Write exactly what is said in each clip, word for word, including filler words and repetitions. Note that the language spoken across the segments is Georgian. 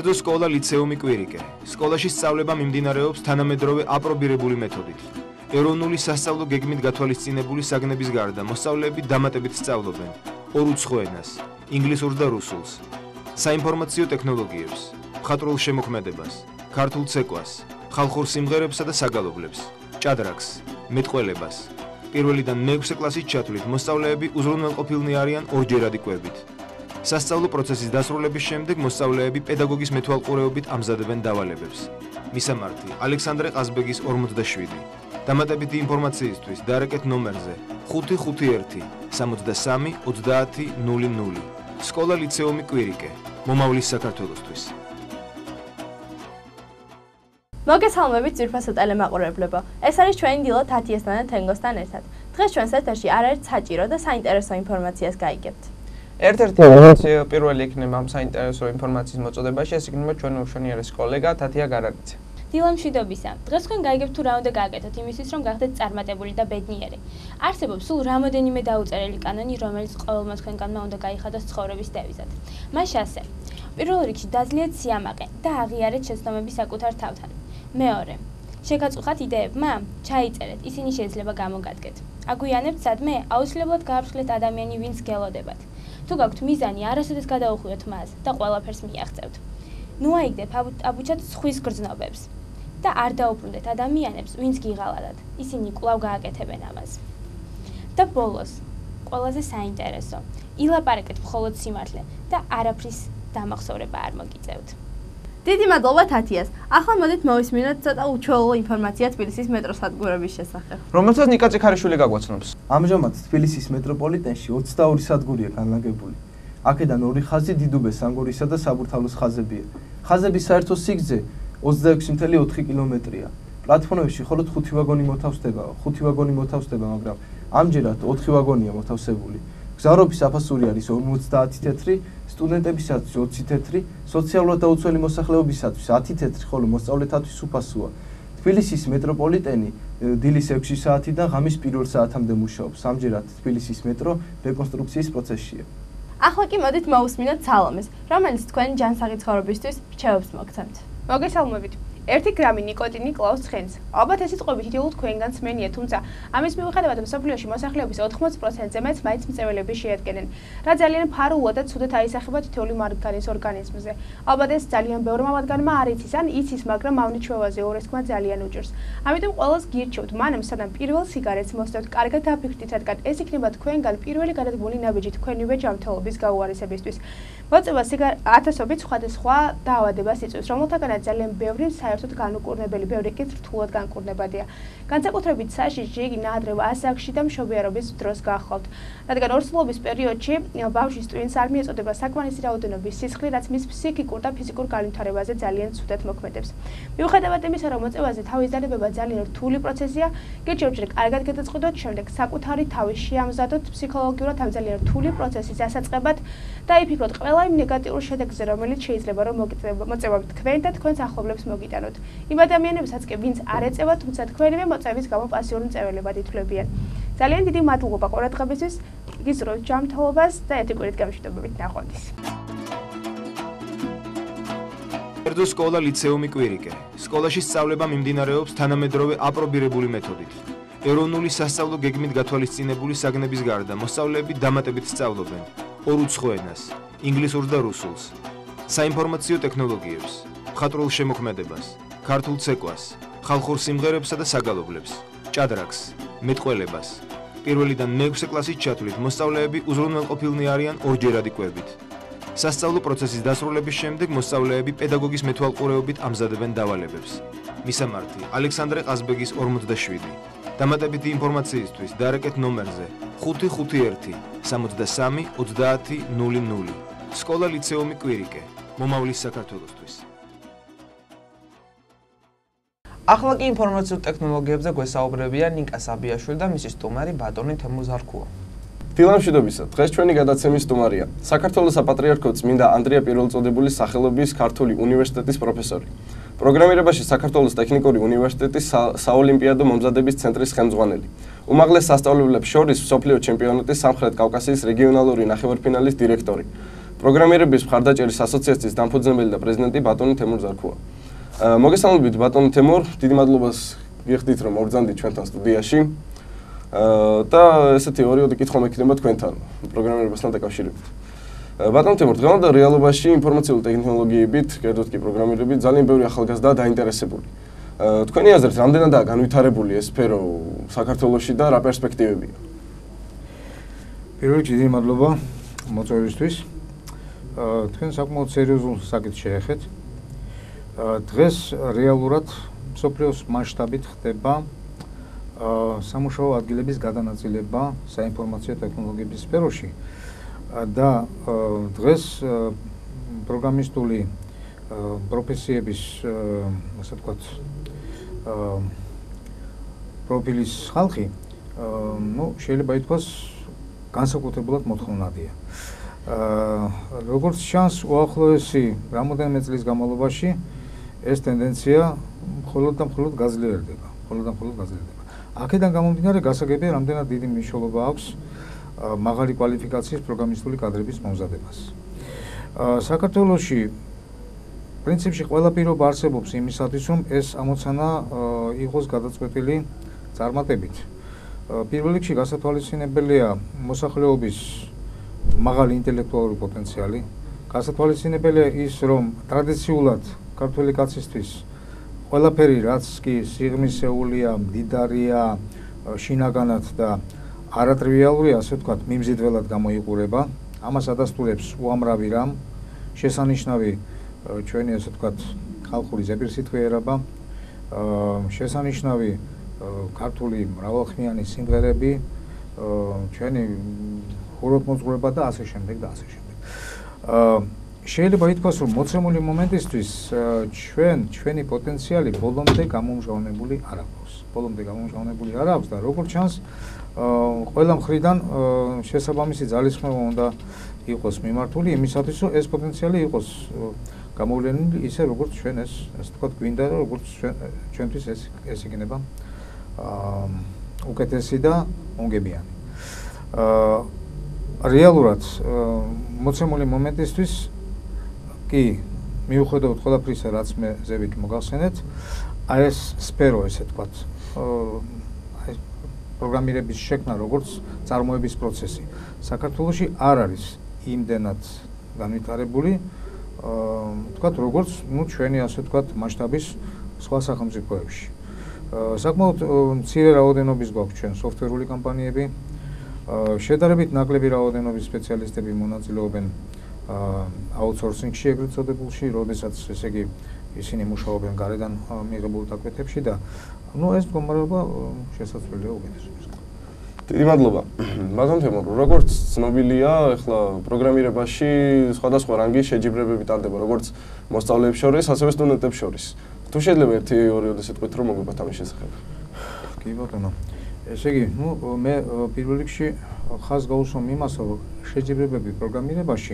კერძო სკოლა ლიცეუმი კვირიკე. სკოლაში სწავლება მიმდინარეობს თანამედროვე აპრობირებული მეთოდით. ეროვნული სასწავლო გეგმით გათვალისწინებული საგნების გარდა მოსწავლეები დამატებით სწავლობენ ორ უცხო ენას, ინგლისურს და რუსულს, საინფორმაციო ტექნოლოგიებს, მხატვრულ შემოქმედებას, ქართულ ცეკვას, ხალხურ სიმღერებსა და საგალობლებს, ჭადრაკს, მეტყველებას. პირველიდან მეექვსე კლასის ჩათვლით მოსწავლეები უზრუნველყოფილნი არიან ორჯერადი კვებით. სასწავლო პროცესის დასრულების შემდეგ მოსწავლეები პედაგოგის მეთვალყურეობით ამზადებენ დავალებებს. მისამართი: ალექსანდრე ყაზბეგის ორმოცდაშვიდი. დამატებითი ინფორმაციისთვის დარეკეთ ნომერზე ხუთი ხუთი ერთი სამოცდასამი ოცდაათი ნული ნული. სკოლა ლიცეუმი კვირიკე. მომავლის საქართველოსთვის. მოგესალმებით ძვირფასო ტელემაყურებლებო. ეს არის ჩვენი დილო თათიასთან და თენგოსთან ერთად. დღეს ჩვენს ეთერში არაერთ საჭირო და საინტერესო ინფორმაციას გაიგებთ. ერთ-ერთი რომელიც პირველი იქნება ამ საინტერესო ინფორმაციის მოწოდებაში, ეს იქნება ჩვენი უშონიერესი კოლეგა თათია გარანიძე. დილა მშვიდობისა. დღეს თქვენ გაიგებთ თუ რა უნდა გააკეთოთ იმისთვის, რომ გახდეთ წარმატებული და ბედნიერი. არსებობს სულ რამოდენიმე დაუწერელი კანონი, რომელიც ყოველმა თქვენგანმა უნდა გაიხადოს ცხოვრების დევიზად. მას ასე. პირველ რიგში დაძლიეთ სიამაყე და აღიარეთ შეცდომები საკუთარ თავთან. მეორე. შეგაწუხათ იდეებმა? ჩაიწერეთ, ისინი შეიძლება გამოგადგეთ. აგვიანებთ სადმე? აუცილებლად გააფრთხილეთ ადამიანი, ვინც გელოდებათ. თუ გაქვთ მიზანი, არასოდეს გადაუხვიოთ მას და ყველაფერს მიაღწევთ. ნუ აიგდეთ აბუჩად სხვის გრძნობებს და არ დაუბრუნდეთ ადამიანებს, ვინც გიღალატად. ისინი კვლავ გააკეთებენ ამას. და ბოლოს, ყველაზე საინტერესო, ილაპარაკეთ მხოლოდ სიმართლე და არაფრის დამახსოვრება არ მოგიწევთ. დიდი მადლობა თათიას. ახლა მოდით მოვისმინოთ ცოტა უჩვეულო ინფორმაცია თბილისის მეტროს სადგურების შესახებ. რომელსაც ნიკა წიქარიშვილი გაგვაცნობს. ამჟამად თბილისის მეტროპოლიტენში ოცდაორი სადგურია განლაგებული. აქედან ორი ხაზი დიდუბეს, სამგორისა და საბურთალოს ხაზებია. ხაზების საერთო სიგრძე ოცდაექვსი კoma ოთხი კილომეტრია. პლატფორმებში მხოლოდ ხუთი ვაგონი მოთავსდება, ხუთი ვაგონი მოთავსდება, მაგრამ ამჯერად ოთხი ვაგონია მოთავსებული. გზავრობის აფასური არის ორმოცდაათი თეთრი, სტუდენტებისათვის ოცი თეთრი, სოციალურად დაუცველი მოსახლეობისათვის ათი თეთრი, ხოლო მოსწავლეთათვის უფასოა. თბილისის მეტროპოლიტენი დილის ექვსი საათიდან ღამის პირველ საათამდე მუშაობს. ამჯერად თბილისის მეტრო რეკონსტრუქციის პროცესშია. ახლა კი მოდით მოვუსმინოთ სალომეს, რომელიც თქვენი ჯანსაღი ცხოვრებისთვის რჩევებს მოგცემთ. მოგესალმებით. ერთი გრამი ნიკოტინი კლავს ცხენს. ალბათ ეს სიტყვები თითოეულ თქვენგანს მენია, თუმცა ამის მიუხედავად მსოფლიოში მოსახლეობის ოთხმოცი პროცენტზე მეც მაინც მწვერვალები შეადგენენ, რა ძალიან ფარულად და ცუდად აისახება თითოეული მათგანის ორგანიზმზე. ალბათ ეს ძალიან ბევრმა მათგანმა არ იცის ან იცის, მაგრამ მავნიჩვევაზე ორესქმა ძალიან უჭირს. ამიტომ ყველას გირჩევთ, მანამ სანამ პირველ სიგარეტს მოსდევთ, კარგად დაფიქრდით, რადგან ეს იქნება თქვენგან პირველი გადადგმული ნაბიჯი თქვენივე ჯანმრთელობის გაუარესებისთვის. მოწება ათასობით სხვადასხვა დაავადებას იწვევს, რომელთაგანაც ძალიან ბევრი საერთოდ განუკურნებელი, ბევრი კი რთულად განკურნებადია. განსაკუთრებით საშიში იგი ნაადრევ ასაკში და მშობიარობის დროს გახლავთ. რადგან ორსულობის პერიოდში ბავშვის ტვინს არ მიეწოდება საკმარისი რაოდენობის სისხლი, რაც მის ფსიქიკურ და ფიზიკურ განვითარებაზე ძალიან ცუდად მოქმედებს. მიუხედავად იმისა, რომ მოწევაზე თავის დადებება ძალიან რთული პროცესია, გირჩევთ ჯერ კარგად გადაწყვიტოთ, შემდეგ საკუთარი თავი შეამზადოთ ფსიქოლოგიურად ამ ძალიან რთული პროცესის დასაწყებად და იფიქროთ ყველა იმ ნეგატიურ შედეგზე, რომელიც შეიძლება რომ მოწევა თქვენ და თქვენს ახლობლებს მოგიტანოთ. იმ ადამიანებსაც კი, ვინც არ ეწევა, თუმცა თქვენივე მოწევის გამო პასიური მწვერვალებად ითვლებიან. ძალიან დიდი მადლობა ყურადღებისთვის, გისურვებთ ჯანმრთელობას და ეთიკურით გამშვიდობებით ნახვამდის. კერძო სკოლა ლიცეუმი კვირიკე. სკოლაში სწავლება მიმდინარეობს თანამედროვე აპრობირებული მეთოდით. ეროვნული სასწავლო გეგმით გათვალისწინებული საგნების გარდა მოსწავლეები დამატებით სწავლობენ ორ უცხო ენას, ინგლისურს და რუსულს, საინფორმაციო ტექნოლოგიებს, მხატვრულ შემოქმედებას, ქართულ ცეკვას, ხალხურ სიმღერებსა და საგალობლებს, ჭადრაკს, მეტყველებას. პირველიდან მეექვსე კლასის ჩათვლით მოსწავლეები უზრუნველყოფილნი არიან ორჯერადი კვებით. სასწავლო პროცესის დასრულების შემდეგ მოსწავლეები პედაგოგის მეთვალყურეობით ამზადებენ დავალებებს. მისამართი: ალექსანდრე ყაზბეგის ორმოცდაშვიდი. დამატებითი ინფორმაციისთვის დარეკეთ ნომერზე ხუთი ხუთი ერთი სამოცდასამი ოცდაათი ნული ნული. სკოლა ლიცეუმი კვირიკე. მომავლის საქართველოსთვის. ახლა კი ინფორმაციულ ტექნოლოგიებზე გვესაუბრებიან ნიკა საბიაშვილი და მისი სტუმარი ბატონი თემურ ზარქუა. დილა მშვიდობისა. დღეს ჩვენი გადაცემის სტუმარია საქართველოს საპატრიარქო წმინდა ანდრია პირველწოდებულის სახელობის ქართული უნივერსიტეტის პროფესორი. პროგრამირებაში საქართველოს ტექნიკური უნივერსიტეტის საოლიმპიადო მომზადების ცენტრის ხელმძღვანელი. უმაღლეს სასწავლებლებს შორის მსოფლიო ჩემპიონატის სამხრეთ კავკასიის რეგიონალური ნახევარფინალის დირექტორი. პროგრამირების მხარდაჭერის ასოციაციის დამფუძნებელი და პრეზიდენტი ბატონი თემურ ზარქუა. მოგესალმებით ბატონი თემურ, დიდი მადლობას გიხდით რომ მოგზანდით ჩვენთან სტუდიაში. და ესეთი ორიოდი კითხვა მექნება თქვენთან პროგრამირებასთან დაკავშირებით. ბატონო თემურ, დღევანდელ რეალობაში ინფორმაციული ტექნოლოგიებით, კერძოდ კი პროგრამირებით ძალიან ბევრი ახალგაზრდა დაინტერესებული. თქვენი აზრით, რამდენადაა განვითარებული ეს სფერო საქართველოში და რა პერსპექტივებია? პირველ რიგში დიდი მადლობა მოწვევისთვის. თქვენ საკმაოდ სერიოზულ საკითხს შეეხეთ. დღეს რეალურად მსოფლიოს მასშტაბით ხდება სამუშაო ადგილების გადანაწილება საინფორმაციო ტექნოლოგიების სფეროში და დღეს პროგრამისტული პროფესიების, ასე ვთქვათ, პროფილის ხალხი, ну, შეიძლება ითქვას, განსაკუთრებულად მოთხოვნადია. როგორც ჩანს, უახლოესი რამოდენიმე წლის განმავლობაში ეს ტენდენცია მხოლოდ და მხოლოდ გაძლიერდება, მხოლოდ და მხოლოდ გაძლიერდება. აქედან გამომდინარე, გასაგებია, რამდენად დიდი მნიშვნელობა აქვს მაღალი კვალიფიკაციის პროგრამისტული კადრების მომზადებას. საქართველოში პრინციპში ყველა პირობა არსებობს იმისათვის, რომ ეს ამოცანა იყოს გადაწყვეტილი წარმატებით. პირველ რიგში გასათვალისწინებელია მოსახლეობის მაღალი ინტელექტუალური პოტენციალი. გასათვალისწინებელია ის, რომ ტრადიციულად ქართველი კაცისთვის ყველაფერი, რაც კი სიღრმისეულია, მდიდარია, შინაგანად და არატრივიალურია, ასე ვთქვათ, მიმზიდველად გამოიყურება. ამას ადასტურებს უამრავი რამ, შესანიშნავი ჩვენი, ასე ვთქვათ, ხალხური ზეპირსიტყვიერება, შესანიშნავი ქართული მრავალხმიანი სიმღერები, ჩვენი ხუროთმოძღვრება და ასე შემდეგ და ასე შემდეგ. შეიძლება ითქვას, რომ მოცემული მომენტისთვის ჩვენ ჩვენი პოტენციალი ბოლომდე გამომჟღავნებული არ აქვს. ბოლომდე გამომჟღავნებული არ აქვს და როგორც ჩანს, ყველა მხრიდან შესაბამისი ძალისხმევა უნდა იყოს მიმართული იმისათვის, რომ ეს პოტენციალი იყოს გამოვლენილი ისე, როგორც ჩვენ ეს, ასე ვთქვათ, გვინდა და როგორც ჩვენთვის ეს ეს იქნება უკეთესი და უნგებიანი. რეალურად მოცემული მომენტისთვის კი მიუხედავად ყველაფრისა, რაც მე ზევით მოგახსენეთ, აი ეს სფერო, ესე ვთქვათ, აი პროგრამირების შექმნა, როგორც წარმოების პროცესი, საქართველოში არ არის იმდენად განვითარებული, ვთქვათ, როგორც ნუ ჩვენი, ასე ვთქვათ, მასშტაბის სხვა სახელმწიფოებში. საკმაოდ მცირე რაოდენობის გვაქვს ჩვენ სოფტვერული კომპანიები, შედარებით ნაკლები რაოდენობის სპეციალისტები მონაწილეობენ აუთსორსინგში, ეგრეთ წოდებულში, როდესაც ესე იგი ისინი მუშაობენ გარედან მიღებულ დაკვეთებში და ნუ ეს მდგომარეობა შესაძლებელია უკეთესობის. დიდი მადლობა. ბატონ თემურ, როგორც ცნობილია, ახლა პროგრამირებაში სხვადასხვა რანგის შეჯიბრებები ტარდება, როგორც მოსწავლეებს შორის, ასევე სტუდენტებს შორის. თუ შეიძლება ერთი ორიოდე სიტყვით რომ მოგებათ ამის შესახებ. კი ბატონო. ესე იგი, ნუ მე პირველ რიგში ხაზს გაუსვამ იმას, რომ შეჯიბრებები პროგრამირებაში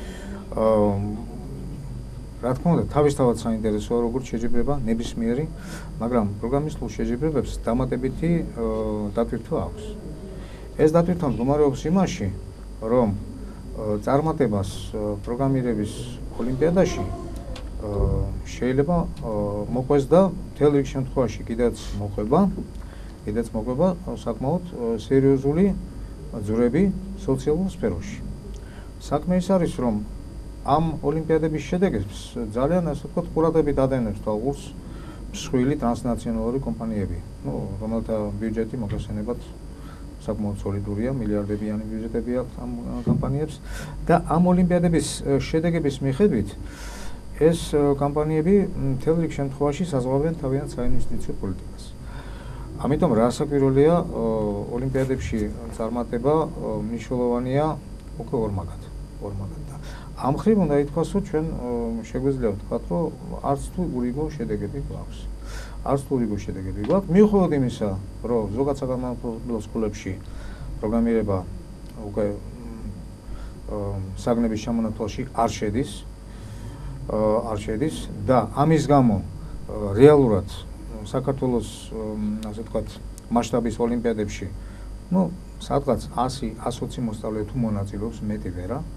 რა თქმა უნდა, თავისთავად საინტერესოა როგორც შეჯიბრება ნებისმიერი, მაგრამ პროგრამისტულ შეჯიბრებებს დამატებითი დატვირთვა აქვს. ეს დატვირთვა მდგომარეობს იმაში, რომ წარმატებას პროგრამირების ოლიმპიადაში შეიძლება მოყვეს და მთელ რიგ შემთხვევაში კიდეც მოყვება, კიდეც მოყვება საკმაოდ სერიოზული ძვრები სოციალურ სფეროში. საქმე ის არის, რომ ამ ოლიმპიადების შედეგებს ძალიან, ასე ვთქვათ, ყურადღებით ადევნებს თვალყურს მსხვილი ტრანსნაციონალური კომპანიები, ну, რომელთა ბიუჯეტი მოგხსენებათ საკმაოდ სოლიდურია, მილიარდებიანი ბიუჯეტები აქვს ამ კომპანიებს და ამ ოლიმპიადების შედეგების მიხედვით ეს კომპანიები მთელ რიგ შემთხვევაში საზღვავენ თავიანთ საინვესტიციო პოლიტიკას. ამიტომ რა საკვირველია ოლიმპიადებში წარმატება მნიშვნელოვანია უკვე ორმაგად, ორმაგად და ამ ხრივ უნდა ითქვას, რომ ჩვენ შეგვიძლია ვთქვათ, რომ არც თუ ურიგო შედეგები გვაქვს. არც თუ ურიგო შედეგები გვაქვს. მიუხედავად იმისა, რომ ზოგად საგანმანათლებლო სკოლებში პროგრამირება უკვე საგნების ჩამონათვალში არ შედის, არ შედის და ამის გამო რეალურად საქართველოს, ასე ვთქვათ, მასშტაბის ოლიმპიადებში, ну, სადღაც ასი ასოცი მოსწავლე თუ მონაწილეობს, მეტი ვერა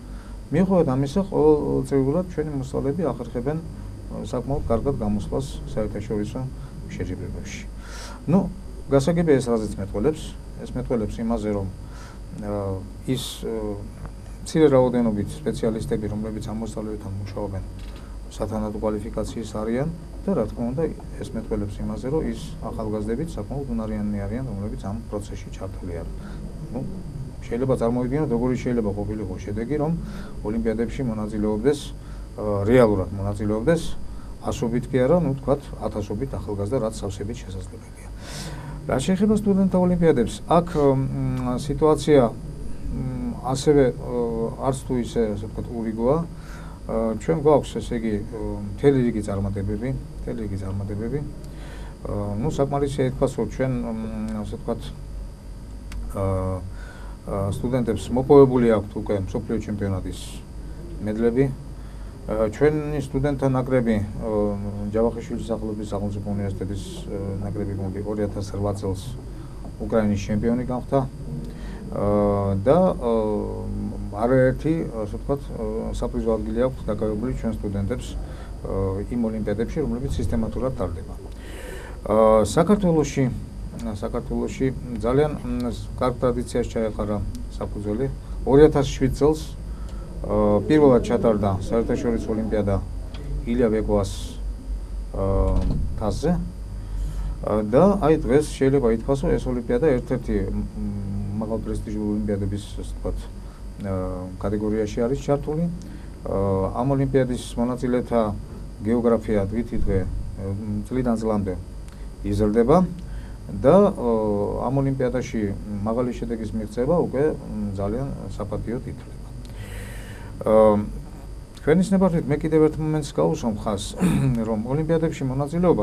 მიუხედავად ამისა, ყოველწლიურად ჩვენი მოსწავლეები ახერხებენ საკმაოდ კარგად გამოსვლას საერთაშორისო შეჯიბრებებში. ნუ, გასაგებია ეს რაზეც მეტყველებს, ეს მეტყველებს იმაზე, რომ ის მცირე რაოდენობით სპეციალისტები, რომლებიც ამ მოსწავლეებთან მუშაობენ, სათანადო კვალიფიკაციის არიან და რა თქმა უნდა, ეს მეტყველებს იმაზე, რომ ის ახალგაზრდებით საკმაოდ უნარიანნი არიან, რომლებიც ამ პროცესში ჩართული არიან. ნუ, შეიძლება წარმოვიდგინოთ, როგორი შეიძლება ყოფილიყო შედეგი, რომ ოლიმპიადებში მონაწილეობდეს, რეალურად მონაწილეობდეს ასობით კი არა, ნუ თქვათ ათასობით ახალგაზრდა, რაც სავსებით შესაძლებელია. რა შეეხება სტუდენტთა ოლიმპიადებს, აქ სიტუაცია ასევე არც თუ ისე, ასე ვთქვათ, ურიგოა. ჩვენ გვაქვს, ესე იგი, მთელი რიგი წარმატებები, მთელი რიგი წარმატებები. ნუ საკმარისია ითქვას, რომ ჩვენ, ასე ვთქვათ, სტუდენტებს მოპოვებული აქვთ უკვე მსოფლიო ჩემპიონატის მედლები. ჩვენი სტუდენტთა ნაკრები ჯავახიშვილის სახელობის სახელმწიფო უნივერსიტეტის ნაკრები გუნდი ორი ათას რვა წელს უკრაინის ჩემპიონი გახდა და არაერთი, ასე ვთქვათ, საპრიზო ადგილი აქვს დაკავებული ჩვენ სტუდენტებს იმ ოლიმპიადებში, რომლებიც სისტემატურად ტარდება. საქართველოში საქართველოში ძალიან კარგ ტრადიციაში ჩაეყარა საფუძველი. ორი ათას შვიდ წელს პირველად ჩატარდა საერთაშორისო ოლიმპიადა ილია ვეგოას თასზე და აი დღეს შეიძლება ითქვას, რომ ეს ოლიმპიადა ერთ-ერთი მაღალპრესტიჟული ოლიმპიადების, ასე ვთქვათ, კატეგორიაში არის ჩართული. ამ ოლიმპიადის მონაწილეთა გეოგრაფია დღითი დღე წლიდან წლამდე იზრდება და ამ ოლიმპიადაში მაღალი შედეგის მიღწევა უკვე ძალიან საპატიოდ ითვლება. თქვენის ნებართვით მე კიდევ ერთ მომენტს გავუსვამ ხაზს, რომ ოლიმპიადებში მონაწილეობა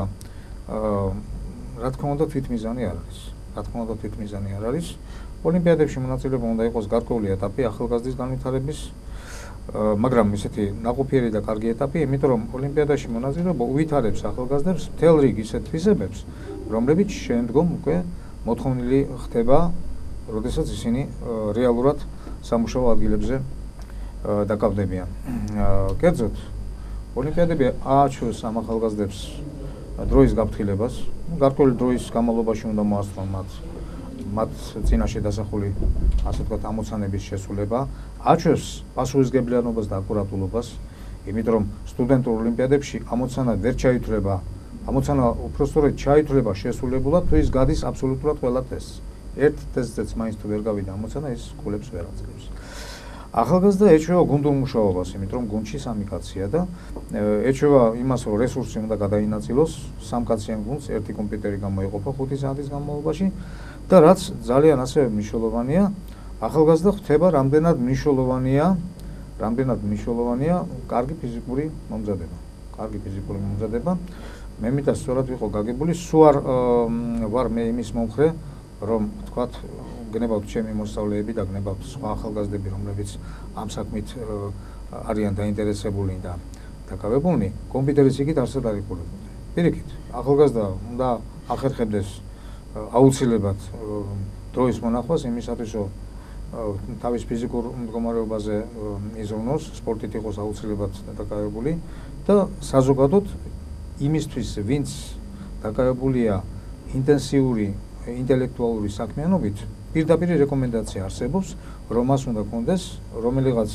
რა თქმა უნდა თვითმიზანი არ არის. რა თქმა უნდა თვითმიზანი არ არის. ოლიმპიადებში მონაწილეობა უნდა იყოს გარკვეული ეტაპი ახალგაზრდის განვითარების, მაგრამ ისეთი ნაყოფიერი და კარგი ეტაპი, იმიტომ რომ ოლიმპიადაში მონაწილეობა უვითარებს ახალგაზრდებს მთელ რიგ ისეთ თვისებებს, რომლებიც შემდგომ უკვე მოთხოვნილი ხდება, როდესაც ისინი რეალურად სამუშაო ადგილებზე დაკავდებიან. კერძოდ, ოლიმპიადები ააჩვევს ამ ახალგაზრდებს დროის გაფრთხილებას, გარკვეული დროის განმავლობაში უნდა მოასწრონ მათ მათ წინაშე დასახული, ასე ვთქვათ, ამოცანების შესრულება, აჩვევს პასუხისგებლიანობას და აკურატულობას, იმიტომ რომ სტუდენტურ ოლიმპიადებში ამოცანა ვერ ჩაითვლება, ამოცანა უпростоრად ჩაითვლება შესრულებულად, თუ ის გადის აბსოლუტურად ყველა ტესტს. ერთ ტესტზეც მაინც თუ ვერ გავიდა ამოცანა, ის კულებს ვერ აძლევს. ახალგაზრდა ეჩვევა გუნდურ მუშაობას, იმიტომ რომ გუნდში სამი კაცია და ეჩვევა იმას, რომ რესურსი უნდა გადაინაწილოს სამკაციან გუნდს, ერთი კომპიუტერი გამოიყოფა ხუთი საათის განმავლობაში და რაც ძალიან ასევე მნიშვნელოვანია, ახალგაზრდა ხდება რამდენად მნიშვნელოვანია, რამდენად მნიშვნელოვანია კარგი ფიზიკური მომზადება. კარგი ფიზიკური მომზადება. მე მინდა სწორად ვიყო გაგებული, სულ არ ვარ მე იმის მომხრე, რომ ვთქვათ, გნებავთ ჩემი მოსწავლეები და გნებავთ სხვა ახალგაზრდები, რომლებიც ამ საქმით არიან დაინტერესებული და დაკავებულნი, კომპიუტერის იქით არსად არ იყურებოდნენ. პირიქით, ახალგაზრდა უნდა ახერხებდეს აუცილებლად დროის მონახვას იმისათვის, რომ თავის ფიზიკურ მდგომარეობაზე იზრუნოს, სპორტით იყოს აუცილებლად დაკავებული და საზოგადოდ იმისთვის, ვინც დაკავებულია ინტენსიური ინტელექტუალური საქმიანობით, პირდაპირ რეკომენდაცია არსებობს, რომ მას უნდა კონდეს რომელიღაც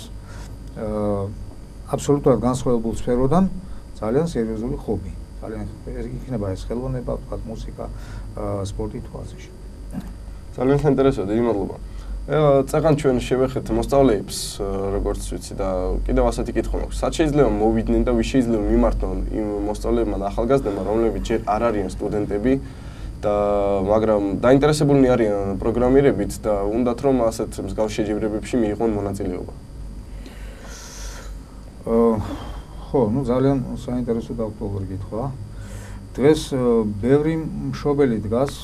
აბსოლუტურად განსხვავებულ სფეროდან ძალიან სერიოზული ხობი. ძალიან იქნება ეს ხელოვნება, თქვა მუსიკა, სპორტი თუ ასე შემდეგ. ძალიან საინტერესოა, დიდი მადლობა. წეგან ჩვენ შევეხეთ მოსწავლეებს, როგორც ვიცი და კიდევ ასეთი კითხვა მაქვს. სად შეიძლება მოვიდნენ და ვის შეიძლება მიმართონ იმ მოსწავლეებმა და ახალგაზრდებმა, რომლებიც ჯერ არ არიან სტუდენტები და მაგრამ დაინტერესებულნი არიან პროგრამირებით და უნდათ რომ ასეთ მსგავს შეჯიბრებებში მიიღონ მონაწილეობა. ხო, ну ძალიან საინტერესო და აქტუალური კითხვაა. დღეს ბევრი მშობელი დგას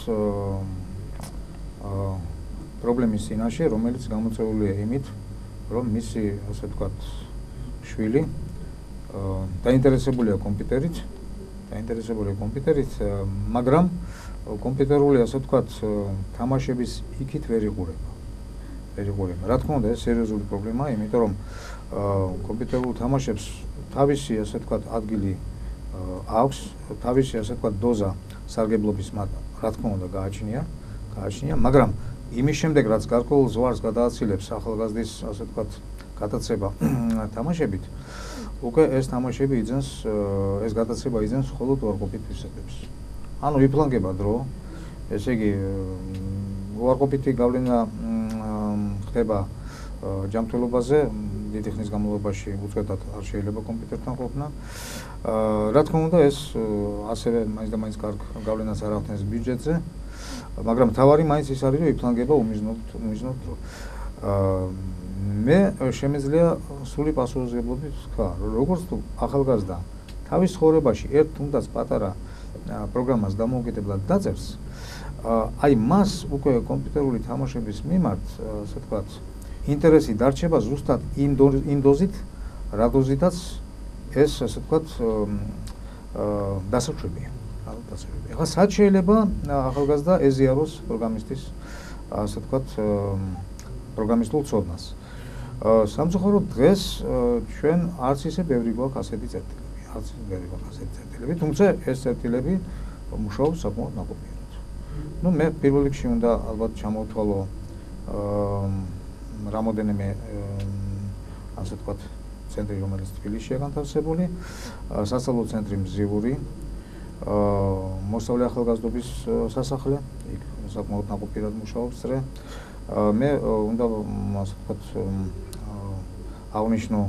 პრობლემის წინაშე, რომელიც გამოწვეულია იმით, რომ მისი, ასე ვთქვათ, შვილი დაინტერესებულია კომპიუტერით, დაინტერესებულია კომპიუტერით, მაგრამ კომპიუტერული, ასე ვთქვათ, თამაშების იქით ვერ იყურება. ვერ იყურება. რა თქმა უნდა, ეს სერიოზული პრობლემაა, იმიტომ რომ კომპიუტერულ თამაშებს თავისი, ასე ვთქვათ, ადგილი აქვს, თავისი, ასე ვთქვათ, დოზა სარგებლობის მათ, რა თქმა უნდა, გააჩნია, გააჩნია, მაგრამ იმის შემდეგ, რაც გარკვეულ ზვარს გადააცილებს ახალგაზრდის, ასე ვთქვათ, გატაცება თამაშებით, უკვე ეს თამაშები იძენს, ეს გატაცება იძენს მხოლოდ უარყოფით თვისებებს. ანუ იფლანგება დრო, ესე იგი უარყოფითი გავლენა ხდება ჯანმრთელობაზე, დიდი ხნის განმავლობაში უწყვეტად არ შეიძლება კომპიუტერთან ყოფნა. რა თქმა უნდა, ეს ასევე მაინც და მაინც კარგ გავლენას არ ახდენს ბიუჯეტზე, მაგრამ თავარი მაინც ის არის, რომ იფლანგება უმიზნოდ, უმიზნოდ დრო. მე შემეძლია სული პასუხისმგებლობით ვთქვა, როგორც თუ ახალგაზრდა თავის ცხოვრებაში ერთ თუნდაც პატარა პროგრამას დამოუკიდებლად დაწერს, აი მას უკვე კომპიუტერული თამაშების მიმართ, ასე ვთქვათ, ინტერესი დარჩება ზუსტად იმ დოზით, რა დოზითაც ეს, ასე ვთქვათ, დასაშვებია. ახლა სად შეიძლება ახალგაზრდა ეზიაროს პროგრამისტის, ასე ვთქვათ, პროგრამისტულ ცოდნას. სამწუხაროდ დღეს ჩვენ არც ისე ბევრი გვაქვს ასეთი წერტილები, არც ისე ბევრი გვაქვს ასეთი წერტილები, თუმცა ეს წერტილები მუშაობს საკმაოდ ნაყოფიერად. ნუ მე პირველ რიგში უნდა ალბათ ჩამოვთვალო რამოდენიმე ასე ვთქვათ ცენტრი, რომელიც თბილისშია განთავსებული, სასწავლო ცენტრი მზიური, მოსწავლე ახალგაზრდობის სასახლე, იქ საკმაოდ ნაყოფიერად მუშაობს წრე. მე უნდა ასე ვთქვათ აღნიშნო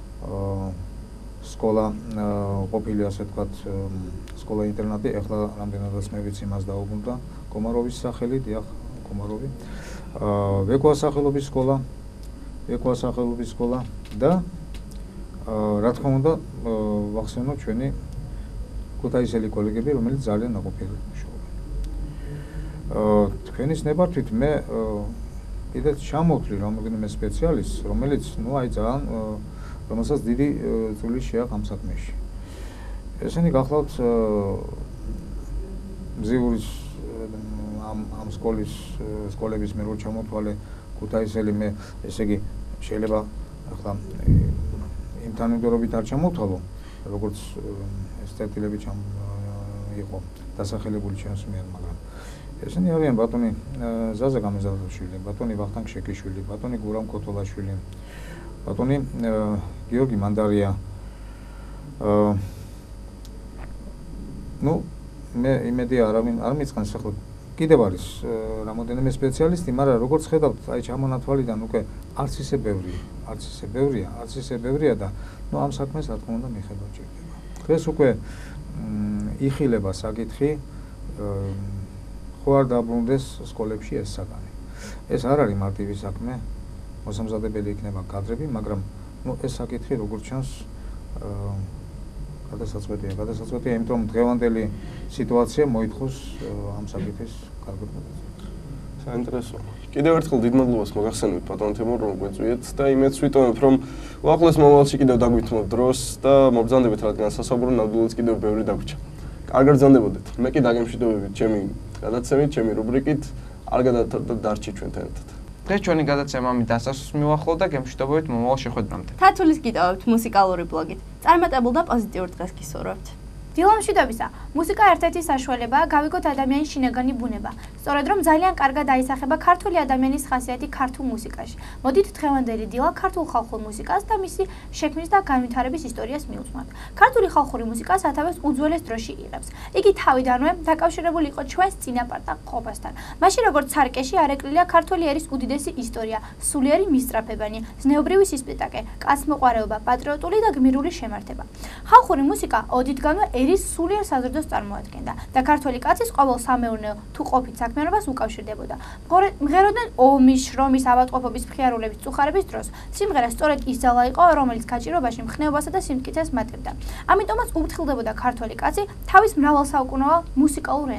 სკოლა ყოფილი, ასე ვთქვათ, სკოლა ინტერნატი, ახლა რამდენადაც მე ვიცი, მას დაუბრუნდა კომაროვის სახელით, დიახ, კომაროვი. ვეკოა სახელობის სკოლა, ვეკოა სახელობის სკოლა და რა თქმა უნდა, ვახსენო ჩვენი ქუთაისელი კოლეგები, რომელიც ძალიან ნაყოფიერად მუშაობენ. თქვენის ნებართვით მე კიდეც ჩამოვთვლი რომელიმე სპეციალისტს, რომელიც, ну, აი ძალიან, რომელსაც დიდი წვლილი შეაქვს ამ საქმეში. ესენი გახლავთ მზიურის ამ ამ სკოლის სკოლების მე რო ჩამოთვალე ქუთაისელი მე, ესე იგი შეიძლება ახლა იმ თანმიმდევრობით არ ჩამოვთვალო, როგორც ეს წერტილები ჩამ იყო დასახელებული ჩვენს მიერ, მაგრამ ესენი არიან ბატონი ზაზა გამეზარდაშვილი, ბატონი ვახტანგ შეკიშვილი, ბატონი გურამ ქოთოლაშვილი, ბატონი გიორგი მანდარია. ну, მე იმედია არავინ არ მიწყენს ახლა კიდევ არის რამოდენიმე სპეციალისტი, მაგრამ როგორც ხედავთ, აი ჩამონათვალიდან უკვე არც ისე ბევრია, არც ისე ბევრია, არც ისე ბევრია და ну ამ საქმეს რა თქმა უნდა მიხება ჭირდება. დღეს უკვე იხილება საკითხი, ხო არ დაბრუნდეს სკოლებში ეს საგანი. ეს არ არის მარტივი საქმე, მოსამზადებელი იქნება კადრები, მაგრამ ну ეს საკითხი როგორც ჩანს გადასაწყვეტია, გადასაწყვეტია, იმიტომ რომ დღევანდელი სიტუაცია მოითხოვს ამ საკითხის კარგად გადაწყვეტას. საინტერესო. კიდევ ერთხელ დიდ მადლობას მოგახსენებთ ბატონ თემურ, რომ გვეწვიეთ და იმედს ვიტოვებ, რომ უახლოეს მომავალში კიდევ დაგვითმოთ დროს და მობრძანდებით, რადგან სასაუბრო ნამდვილად კიდევ ბევრი დაგვიჭა. კარგად ბრძანდებოდეთ. მე კი დაგემშვიდობებით ჩემი გადაცემით, ჩემი რუბრიკით, არ გადადარჩით ჩვენთან ერთად. დღეს ჩვენი გადაცემა ამით დასასრულს მივახლოვდა, გემშვიდობებით მომავალ შეხვედრამდე. თათულის გიტოვებთ მუსიკალური ბლოგით. წარმატებულ და პოზიტიურ დღეს გისურვებთ. დილამშვიდობისა. მუსიკა ერთ-ერთი საშუალებაა გავიგოთ ადამიანის შინაგანი ბუნება. სწორედ რომ ძალიან კარგად აისახება ქართული ადამიანის ხასიათი ქართულ მუსიკაში. მოდით დღევანდელი დილა ქართულ ხალხურ მუსიკას და მისი შექმნის და განვითარების ისტორიას მივუძღვათ. ქართული ხალხური მუსიკა სათავეს უძველეს დროში იღებს. იგი თავიდანვე დაკავშირებული იყო ჩვენს წინაპართა ყოფასთან. მაშინ როგორც სარკეში არეკლილია ქართული ერის უდიდესი ისტორია, სულიერი მისწრაფებანი, ზნეობრივი სისპიტაკე, კაცმოყვარეობა, პატრიოტული და გმირული შემართება. ხალხური მუსიკა ოდითგანვე ერის სულიერ საზრდოს წარმოადგენდა და ქართველი კაცის ყოველ სამეურნეო თუ ყოფით საქმიანობას უკავშირდებოდა. მღეროდნენ ომის, შრომის, ავადმყოფობის, მხიარულების, წუხარების დროს. სიმღერა სწორედ ის ძალა იყო, რომელიც გაჭირვებაში მხნეობასა და სიმტკიცეს მატებდა. ამიტომაც უფრთხილდებოდა ქართველი კაცი თავის მრავალსაუკუნოვან მუსიკალურ ენას.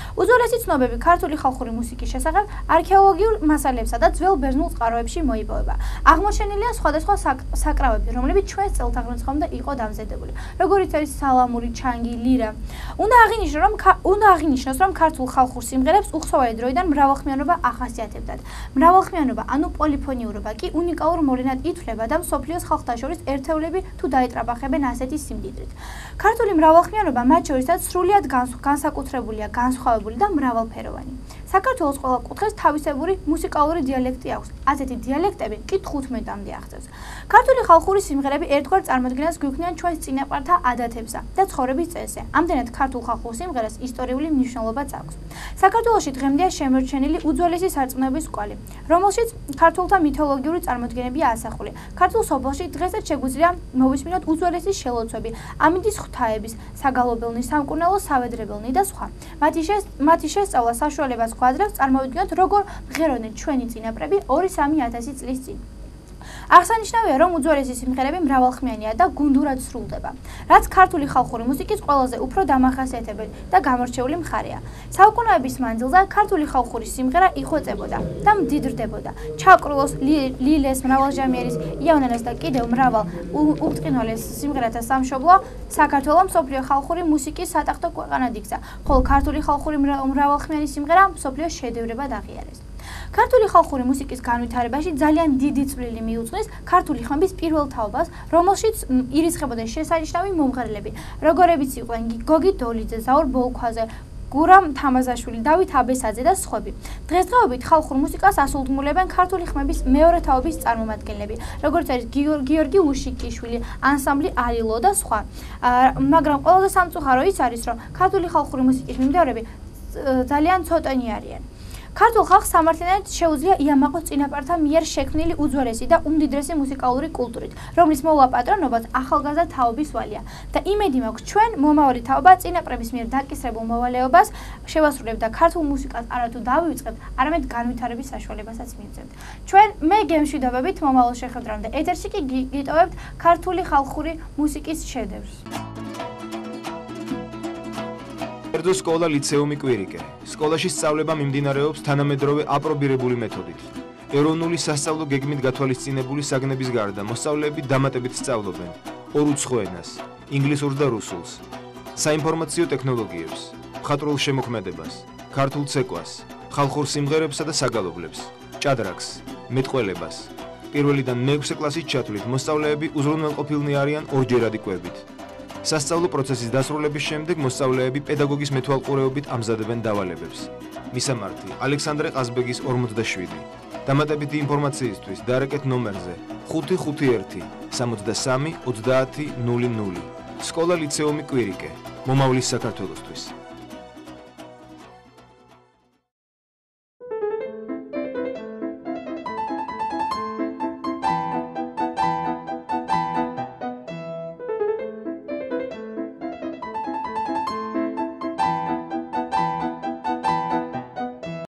უძველესი ცნობები ქართული ხალხური მუსიკის შესახებ არქეოლოგიურ მასალებსა და ძველ ბერძნულ წყაროებში მოიპოვება. აღმოჩენილია სხვადასხვა საკრავები, რომლებიც ჩვენს წელთაღრიცხვამდე იყო დამზადებული, როგორიც არის სალამური, ჩანგი, ლირა. უნდა აღინიშნოს, რომ უნდა აღინიშნოს, რომ ქართულ ხალხურ სიმღერებს უხსოვარი დროიდან მრავალხმიანობა ახასიათებდათ. მრავალხმიანობა, ანუ პოლიფონიურობა კი უნიკალურ მოვლენად ითვლება და მსოფლიოს ხალხთა შორის ერთეულები თუ დაეტრაბახებენ ასეთი სიმდიდრით. ქართული მრავალხმიანობა მათ შორისაც სრულიად განსაკუთრებულია, განსხვავებული და მრავალფეროვანი. საქართველოს ყველა კუთხეს თავისებური მუსიკალური დიალექტი აქვს. ასეთი დიალექტები კი თხუთმეტამდე აღწევს. ქართული ხალხური სიმღერები ერთგვარ წარმოდგენას გვიქმნიან ჩვენს წინაპართა ადათებსა და ცხოვრების წესზე. ამდენად ქართულ ხალხურ სიმღერას ისტორიული მნიშვნელობაც აქვს. საქართველოში დღემდეა შემორჩენილი უძველესი სარწმუნოების კვალი, რომელშიც ქართულთა მითოლოგიური წარმოდგენებია ასახული. ქართულ სოფელში დღესაც შეგვიძლია მოვისმინოთ უძველესი შელოცვები, ამინდის ღვთაების, საგალობელნი, სამკურნალო სავედრებელნი და სხვა. მათი შესწავლა საშუალებას გვაძლევს წარმოვიდგინოთ, როგორ მღეროდნენ ჩვენი წინაპრები ორი-სამი ათასი წლის წინ. აღსანიშნავია, რომ უძველესი სიმღერები მრავალხმიანია და გუნდურად სრულდება, რაც ქართული ხალხური მუსიკის ყველაზე უფრო დამახასიათებელი და გამორჩეული მხარეა. საუკუნეების მანძილზე ქართული ხალხური სიმღერა იხვეწებოდა და მდიდრდებოდა. ჩაკრულოს, ლილეს, მრავალჟამიერის, იავნანას და კიდევ მრავალ უბწყინვალეს სიმღერათა სამშობლო საქართველო მსოფლიო ხალხური მუსიკის სატახტო ქვეყანად იქცა, ხოლო ქართული ხალხური მრავალხმიანი სიმღერა მსოფლიოს შედევრებად აღიარეს. ქართული ხალხური მუსიკის განვითარებაში ძალიან დიდი წვლილი მიუძღვის ქართული ხმების პირველ თაობას, რომელშიც ირიცხებოდნენ შესანიშნავი მომღერლები, როგორებიც იყვნენ გოგი დოლიძე, ზაურ ბოლქვაზე, გურამ თამაზაშვილი, დავით აბესაძე და სხვები. დღესდღეობით ხალხურ მუსიკას ასულთმულებენ ქართული ხმების მეორე თაობის წარმომადგენლები, როგორც არის გიორგი უშიკიშვილი, ანსამბლი ალილო და სხვა. მაგრამ ყველაზე სამწუხარო ის არის, რომ ქართული ხალხური მუსიკის მიმდევრები ძალიან ცოტანი არიან. ქართულ ხალხს სამართლიანად შეუძლია იამაყოს წინაპართა მიერ შექმნილი უძველესი და უმდიდრესი მუსიკალური კულტურით, რომლის მოვლა პატრონობაც ახალგაზრდა თაობის ვალია და იმედი მაქვს ჩვენ მომავალი თაობა წინაპრების მიერ დაკისრებულ მოვალეობას შევასრულებთ და ქართულ მუსიკას არათუ დავივიწყებთ, არამედ განვითარების საშუალებასაც მივცემთ. ჩვენ მე გემშვიდობებით მომავალ შეხვედრამდე ეთერში კი გიტოვებთ ქართული ხალხური მუსიკის შედევრს. კერძო სკოლა ლიცეუმი კვირიკე. სკოლაში სწავლება მიმდინარეობს თანამედროვე აპრობირებული მეთოდით. ეროვნული სასწავლო გეგმით გათვალისწინებული საგნების გარდა მოსწავლეები დამატებით სწავლობენ ორუცხო ენას, ინგლისურს და რუსულს, საინფორმაციო ტექნოლოგიებს, მხატვრულ შემოქმედებას, ქართულ ცეკვას, ხალხურ სიმღერებსა და საგალობლებს, ჭადრაკს, მეტყველებას. პირველიდან მეექვსე კლასის ჩათვლით მოსწავლეები უზრუნველყოფილნი არიან ორჯერადი კვებით. სასწავლო პროცესის დასრულების შემდეგ მოსწავლეები პედაგოგის მეთვალყურეობით ამზადებენ დავალებებს. მისამართი: ალექსანდრე ყაზბეგის ორმოცდაშვიდი. დამატებითი ინფორმაციისთვის დარეკეთ ნომერზე ხუთი ხუთი ერთი სამოცდასამი ოცდაათი ნული ნული. სკოლა ლიცეუმი კვირიკე. მომავლის საქართველოსთვის.